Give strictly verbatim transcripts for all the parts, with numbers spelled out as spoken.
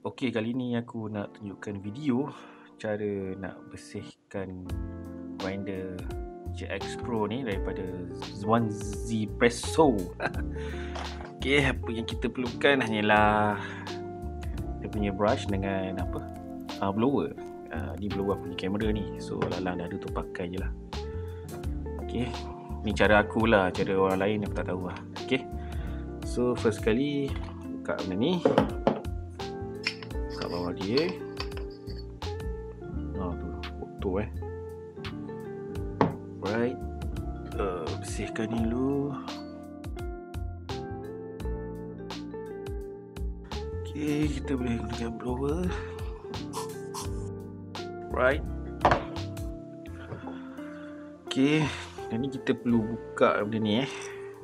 Okey, kali ni aku nak tunjukkan video cara nak bersihkan grinder J X Pro ni daripada One Z Presso. Okey, apa yang kita perlukan hanyalah dia punya brush dengan apa? Uh, blower. Uh, ni blower punya kamera ni. So Lalang dah ada tu, pakai je lah. Okey, ni cara aku lah, cara orang lain aku tak tahu lah. Okey. So first kali buka benda ni. Kat bawah dia. Ah tu, kotor eh. Right. Uh, bersihkan ni dulu. Okey, kita boleh gunakan blower. Right. Okey, dan ni kita perlu buka benda ni eh.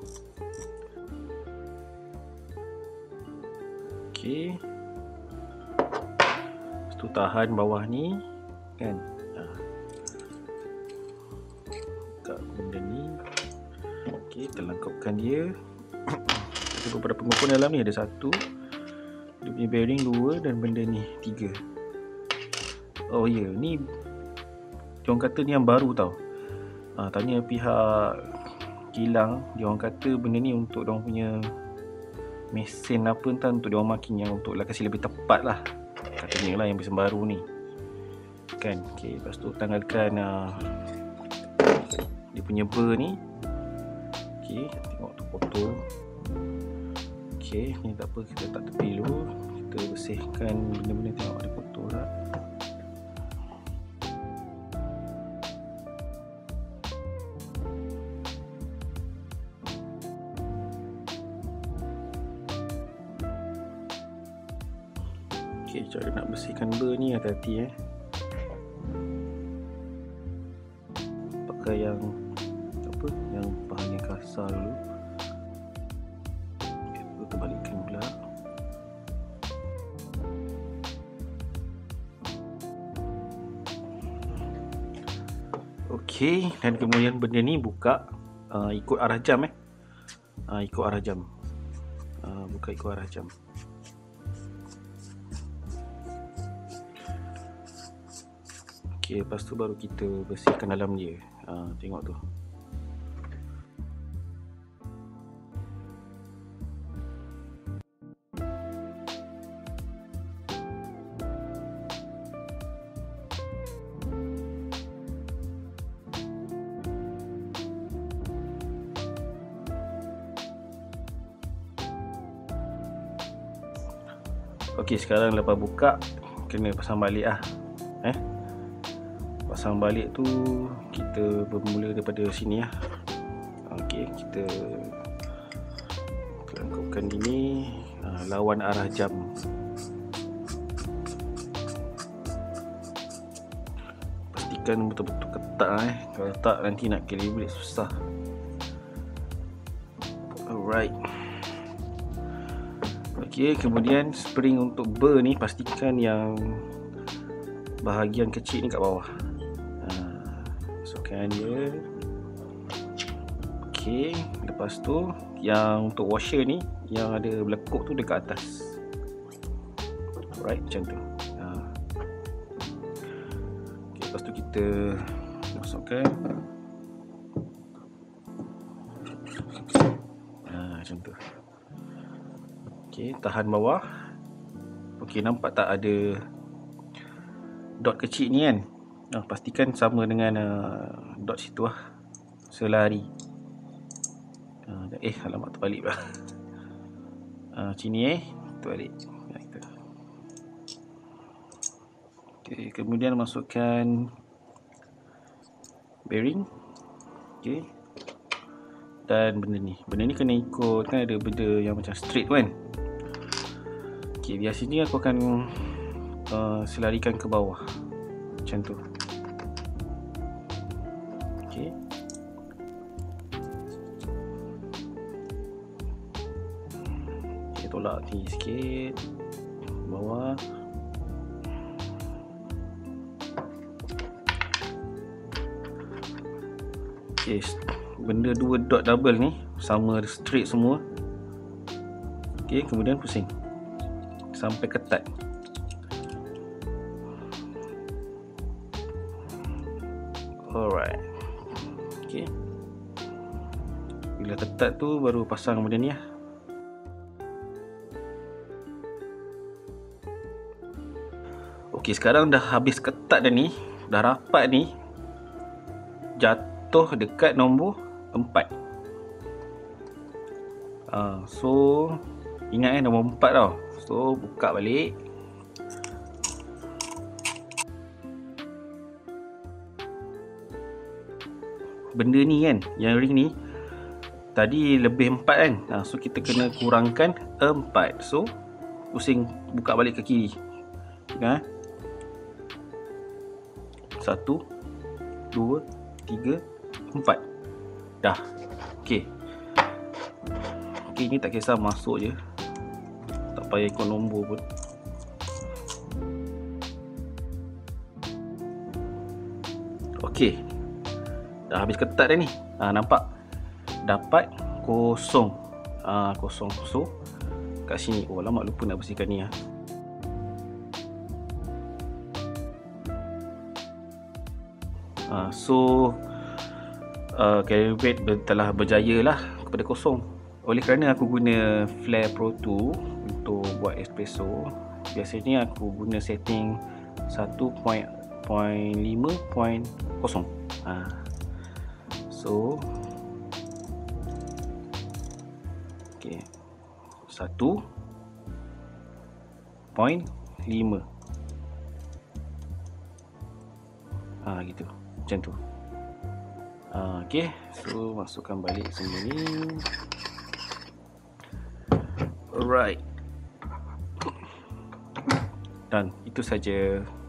Okey. Tu tahan bawah ni kan. Ha. Buka benda ni. Okey, terlengkapkan dia. Ada beberapa komponen dalam ni, ada satu, dia punya bearing dua, dan benda ni tiga. Oh ya, yeah. Ni diorang kata ni yang baru tau. Ha, tanya pihak kilang, diorang kata benda ni untuk diorang punya mesin apa entah, untuk diorang makin yang untuk lah kasi lebih tepat lah katanya lah, yang mesin baru ni kan. Okay, lepas tu tanggalkan uh, dia punya bar ni. Okay, tengok tu kotor. Okay, ni tak apa, kita tak tepi dulu. Kita bersihkan benda-benda, tengok ada kotor tak. Okay, cara nak bersihkan bar ni hati-hati eh. Pakai yang apa, yang bahan yang kasar dulu. Okay, kita balikkan pula. Okay, dan kemudian benda ni buka uh, ikut arah jam eh. Uh, ikut arah jam. Uh, buka ikut arah jam. Okay, lepas tu baru kita bersihkan dalam dia. Ha, tengok tu. Okay, sekarang lepas buka, kena pasang balik lah. Eh? Pasang balik tu kita bermula daripada sini lah. Okey, kita kelengkapkan ini uh, lawan arah jam. Pastikan betul-betul ketat eh. Kalau tak nanti nak calibrate susah. Alright. Okey, kemudian spring untuk bar ni pastikan yang bahagian kecil ni kat bawah. Masukkan dia. Okey, lepas tu yang untuk washer ni, yang ada belekuk tu dekat atas. Alright, macam tu. Ha. Okey, lepas tu kita masukkan. Ha, macam tu. Okey, tahan bawah. Okey, nampak tak ada dot kecil ni kan? Nah, pastikan sama dengan uh, dot situ lah, selari. Uh, eh, alamak terbalik lah. Uh, sini eh, terbalik. Okay, kemudian masukkan bearing. Okay. Dan benda ni, benda ni kena ikut, kan ada benda yang macam straight kan. Okay, biasanya aku akan uh, selarikan ke bawah macam tu. Okey. Okey, tolak tinggi sikit bawah. Okey, benda dua dot double ni sama straight semua. Okey, kemudian pusing sampai ketat. Alright. Okay. Bila ketat tu baru pasang benda ni lah. Okey, sekarang dah habis ketat dah ni, dah rapat ni, jatuh dekat nombor empat. uh, So ingat eh, nombor empat tau. So buka balik. Benda ni kan, yang ring ni tadi lebih empat kan. uh, So kita kena kurangkan empat. So pusing, buka balik ke kiri. Ingat eh? Satu, dua, tiga, empat. Dah. Okey. Okey, ni tak kisah, masuk je. Tak payah ikut nombor pun. Okey. Dah habis ketat dah ni. Ha, nampak? Dapat kosong. Ha, kosong. So, kat sini. Oh, lama lupa nak bersihkan ni lah. Uh, so uh, calibrate telah berjaya lah kepada kosong. Oleh kerana aku guna Flare Pro two untuk buat espresso, biasanya aku guna setting satu titik lima titik kosong. uh, So okay, satu titik lima. Ah, gitu. Macam tu. uh, Okay. So masukkan balik semua ni. Alright. Dan itu saja.